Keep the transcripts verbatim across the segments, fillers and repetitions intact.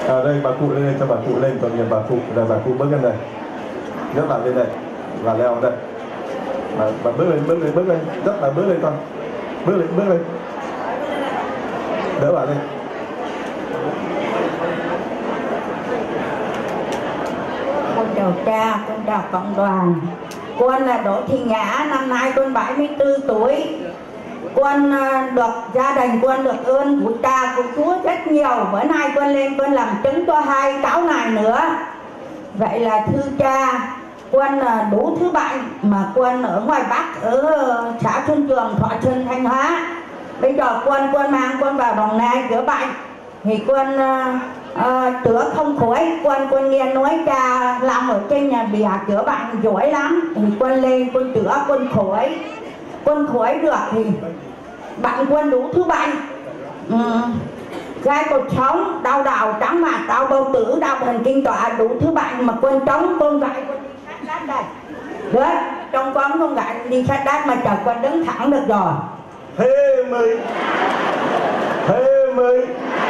À, đây bà cụ lên đây, cho bà cụ lên, còn bà cụ là bà cụ bước lên đây, nhấc bà lên đây và leo đây. Bà, bà bước lên, bước lên, bước lên, rất là bước lên con, bước lên, bước lên, đỡ bà lên. Con chào cha, con chào cộng đoàn. Con là Đỗ Thị Nhã, năm nay con bảy mươi tư tuổi. Con được gia đình con được ơn của cha của Chúa rất nhiều. Bữa nay con lên con làm chứng cho hai cháu này nữa. Vậy là thưa cha, con đủ thứ bệnh mà con ở ngoài Bắc, ở xã Xuân Trường, Thọ Xuân, Thanh Hóa. Bây giờ con con mang con vào Đồng Nai chữa bệnh thì con uh, chữa không khỏi. Con con nghe nói cha làm ở trên nhà bè chữa bệnh giỏi lắm thì con lên con chữa con khỏi. Con khỏi được thì bệnh con đủ thứ bệnh, ừ. gai cột sống, đau đầu, chóng mặt, đau bao tử, đau thần kinh tọa, đủ thứ bệnh mà con chống con gãy con đi sát đát đây. Đấy, trong con không gãy đi sát đát mà chờ con đứng thẳng được rồi. Thế mới, thế mới.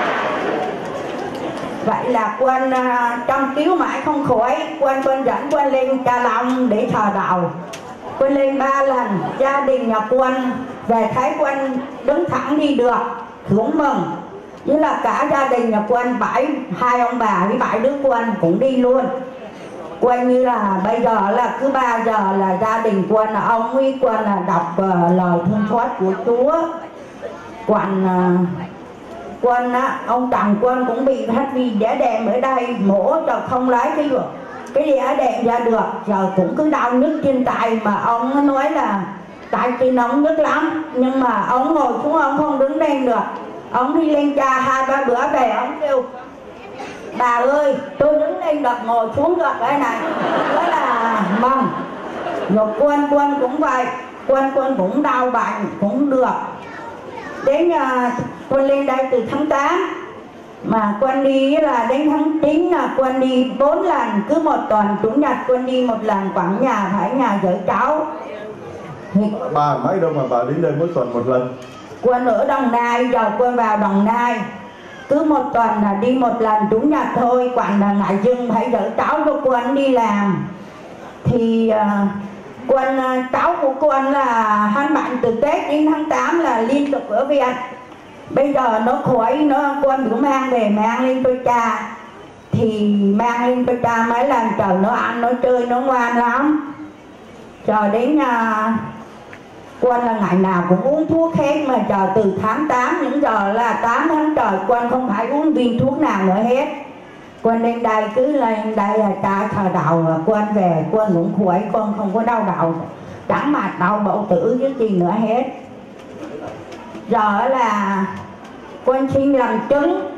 Vậy là con uh, trong cứu mãi không khỏi, con con dẫn con lên Cha Long để thờ đạo. Con lên ba lần, gia đình nhà con về thấy con đứng thẳng đi được, thưởng mừng. Như là cả gia đình nhà con bảy, hai ông bà với bảy đứa con cũng đi luôn. Coi như là bây giờ là cứ ba giờ là gia đình con là ông với con là đọc uh, lời thương xót của Chúa. Còn uh, con á, ông chồng con cũng bị hát vì đẻ đệm ở đây, mổ cho không lấy cái được cái đẻ đệm ra được, giờ cũng cứ đau nhức trên tay mà ông nói là tay trên ông nhức lắm, nhưng mà ông ngồi xuống ông không đứng lên được. Ông đi lên cha hai ba bữa về ông kêu bà ơi tôi đứng lên được, ngồi xuống được cái này, đó là mong. Rồi con con cũng vậy, con con cũng đau bệnh cũng được. Đến uh, con lên đây từ tháng tám mà con đi là đến tháng chín là con đi bốn lần, cứ một tuần chủ nhật con đi một lần, quảng nhà phải nhà vợ cháu. Thì bà mấy đâu mà bà đến đây mỗi tuần một lần? Con ở Đồng Nai, giờ con vào Đồng Nai cứ một tuần là đi một lần chủ nhật thôi, quản là ngại dưng phải vợ cháu cho con đi làm. Thì uh, con cháu của con là hắn bệnh từ Tết đến tháng tám là liên tục ở viện. Bây giờ nó khỏi, nó con cũng mang về mang lên cho cha. Thì mang lên cho cha mấy lần trời nó ăn, nó chơi, nó ngoan lắm. Chờ đến uh, con là ngày nào cũng uống thuốc hết, mà chờ từ tháng tám những giờ là tám tháng trời con không phải uống viên thuốc nào nữa hết. Con lên đây cứ lên đây là cha thờ đầu là con về con cũng khỏi, con không có đau đầu, chẳng mặt đau bậu tử chứ gì nữa hết. Giờ là con xin làm chứng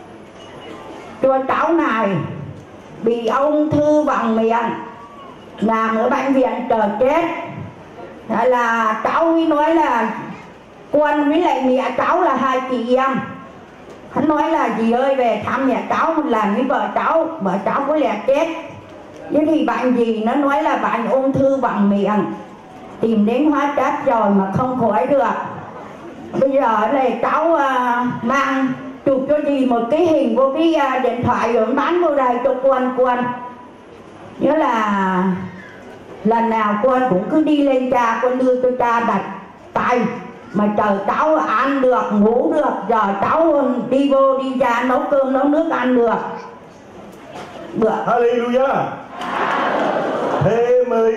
cho cháu này bị ung thư vòng miệng, nằm ở bệnh viện chờ chết. Đó là cháu mới nói là con với lại mẹ cháu là hai chị em. Hắn nói là dì ơi về thăm mẹ cháu một lần với vợ cháu, vợ cháu có lẽ chết. Thế thì bệnh gì? Nó nói là bệnh ung thư vòng miệng, tìm đến hóa chất rồi mà không khỏi được. Bây giờ này cháu uh, mang chụp cho dì một cái hình vô cái uh, điện thoại rồi bán vô đây cho con con. Nhớ là lần nào con cũng cứ đi lên cha, con đưa cho cha đặt tay mà chờ cháu ăn được, ngủ được. Giờ cháu đi vô đi ra nấu cơm nấu nước ăn được. Được. Hallelujah. Thế mới.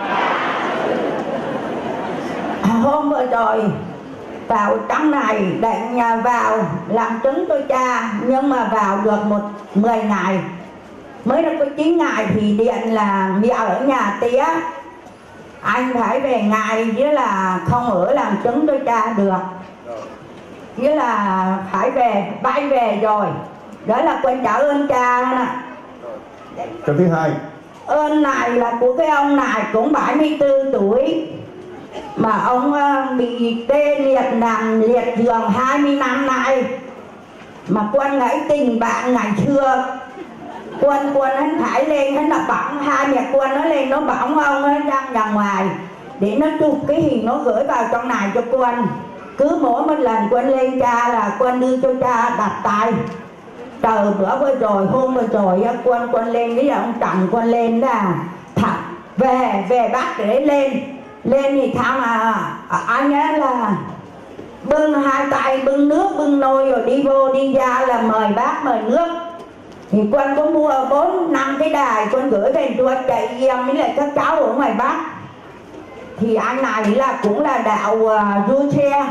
Hôm vừa rồi vào trong này định vào làm chứng cho cha, nhưng mà vào được một mười ngày, mới được có chín ngày thì điện là mẹ ở nhà tía, anh phải về ngày với là không ở làm chứng cho cha được, với là phải về, bay về rồi. Đó là con trả ơn cha nè. Cái thứ hai, ơn này là của cái ông này cũng bảy mươi tư tuổi mà ông bị tê liệt, nằm liệt giường hai mươi năm nay. Mà con nghĩ tình bạn ngày xưa con con hắn thải lên, hắn là bỏng, hai mẹ con nó lên nó bỏng ông nó ra ra ngoài để nó chụp cái hình nó gửi vào trong này cho con. Cứ mỗi một lần con lên cha là con đưa cho cha đặt tay từ bữa vừa rồi hôm vừa rồi á, quân quân lên với ông Trọng quân lên là thẳng về về Bắc để lên lên thì thằng mà anh ấy là bưng hai tay bưng nước bưng nồi rồi đi vô đi ra là mời bác mời nước. Thì quân có mua bốn năm cái đài quân gửi về chùa chạy em với lại các cháu ở ngoài Bắc. Thì anh này là cũng là đạo uh, vua xe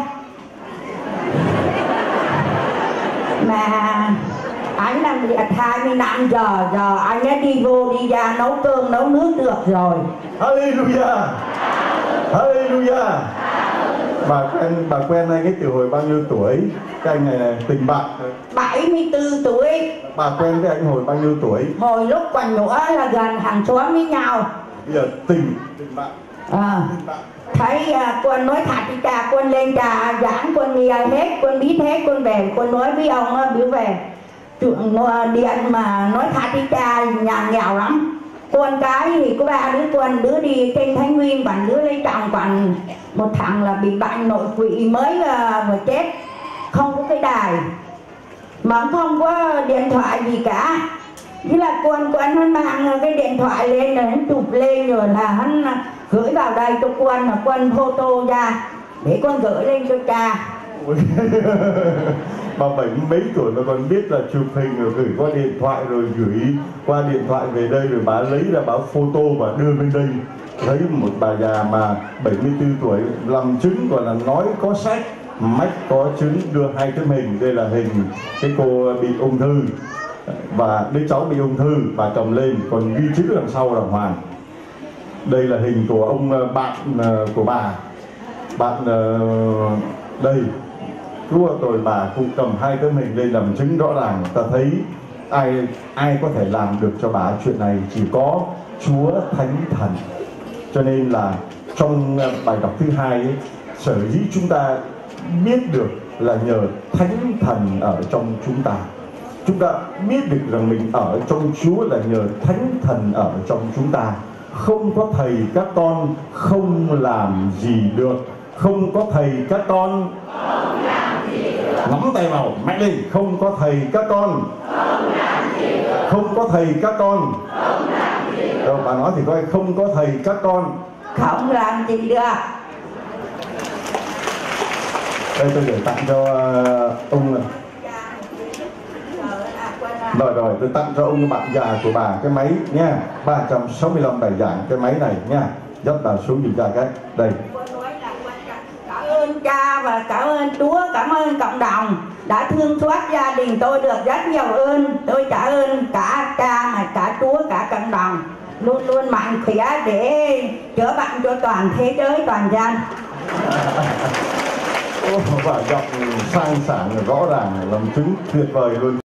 mà anh làm việc hai mươi năm giờ giờ anh ấy đi vô đi ra nấu cơm nấu nước được rồi. Hallelujah, Hallelujah. Bà quen bà quen anh ấy từ hồi bao nhiêu tuổi? Cái anh này này tình bạn bảy mươi tư tuổi. Bà quen với anh hồi bao nhiêu tuổi? Hồi lúc còn nhỏ là gần hàng xóm với nhau. Bây giờ tình tình bạn. À, thấy uh, quân nói thật đi cha, quân lên trà giảng quân nghe hết, quân biết hết, quân về quân nói với ông uh, biểu về chuyện uh, điện mà nói thật đi cha nhà nghèo lắm. Con cái thì có ba đứa con, đứa đi trên Thái Nguyên, bạn đứa lấy chồng, còn một thằng là bị bệnh nội quỵ mới uh, vừa chết, không có cái đài mà không có điện thoại gì cả. Thế là con con hắn mang cái điện thoại lên rồi hắn chụp lên rồi là hắn gửi vào đây cho quân, là quân photo ra để con gửi lên cho cha. Bà bảy mấy tuổi mà còn biết là chụp hình rồi gửi qua điện thoại rồi gửi qua điện thoại về đây rồi bà lấy ra bà photo và đưa bên đây. Thấy một bà già mà bảy mươi tư tuổi làm chứng còn là nói có sách, mách có chứng, đưa hai tấm hình. Đây là hình cái cô bị ung thư và đứa cháu bị ung thư, bà chồng lên còn ghi chữ đằng sau đàng hoàng. Đây là hình của ông bạn của bà, bạn đây Chúa tôi bà cũng cầm hai tấm hình lên làm chứng rõ ràng. Ta thấy ai ai có thể làm được cho bà chuyện này, chỉ có Chúa Thánh Thần. Cho nên là trong bài đọc thứ hai ấy, sở dĩ chúng ta biết được là nhờ Thánh Thần ở trong chúng ta. Chúng ta biết được rằng mình ở trong Chúa là nhờ Thánh Thần ở trong chúng ta. Không có thầy các con không làm gì được. Không có thầy các con không làm gì được. Nắm tay vào mạnh lên. Không có thầy các con không làm gì được. Không có thầy các con không làm gì được. Rồi bà nói thì coi, không có thầy các con không làm gì được. Đây tôi để tặng cho uh, ông này. Rồi rồi tôi tặng cho ông bạn già của bà cái máy nha, ba trăm sáu mươi lăm bài giảng cái máy này nha. Dắt bà xuống dùm ra cái đây. Cảm ơn cha và cảm ơn Chúa, cảm ơn cộng đồng đã thương xót gia đình tôi được rất nhiều ơn. Tôi trả ơn cả cha mà cả Chúa cả cộng đồng luôn luôn mạnh khỏe để chữa bệnh cho toàn thế giới toàn dân. Và giọng sang sảng rõ ràng làm chứng tuyệt vời luôn.